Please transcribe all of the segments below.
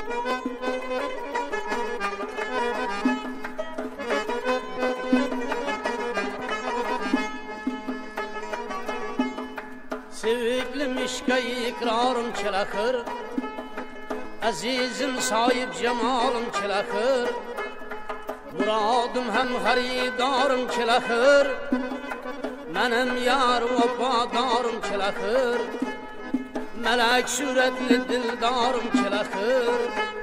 Sevglim işke ikrarım çelakır, azizim sahip cemalım çelakır, muradım hem haridarım çelakır, menem yar vefadarım çelakır, melek suretli dildarım çelakır.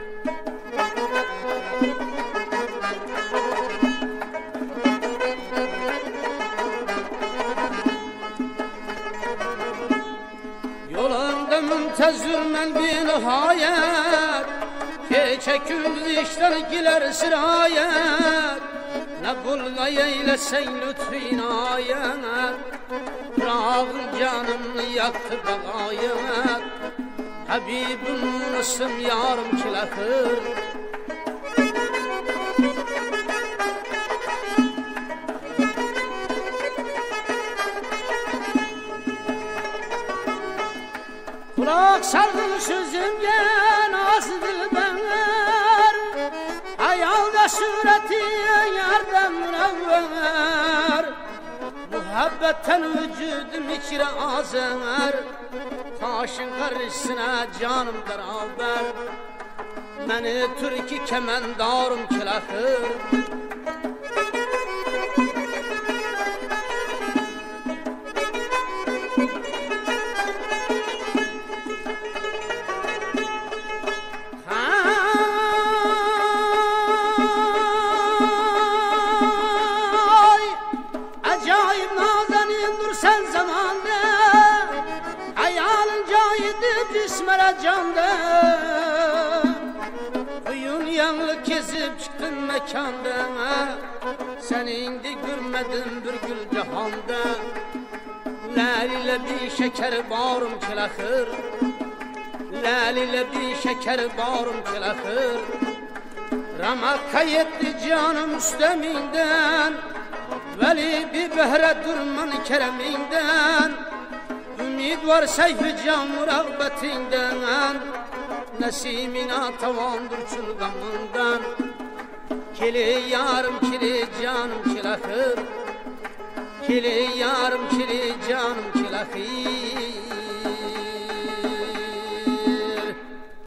Yolunda müntezir men bir nihayet, keçe gündüz işler giler sirayet, ne bulga eylesen lütfü inayet, Rağın canımı yaktı bagayet, Habibim nasım yarım çilakır. Kulak sardım sözümge naz dilber, hayalda sureti yerden münevver, muhabbetten vücudum içre azer, taşın karşısına canım beraber, beni Türk kemendarım kilakır. Sen zamanda hayalin cayidi cismere canda, kuyun yanlı kezip çıktın mekanda, sen indi görmedim bir gül cihanda. Lal ile bir şeker bağrım kilakır, lal ile bir şeker bağrım kilakır. Ramaka yetti canım üsteminden, veli bir behre durman kereminden, ümid var seyfi can muhabbetinden, nesimina tavandır çılgamından. Kili yarım kili canım kilakır, kili yarım kili canım kilakır.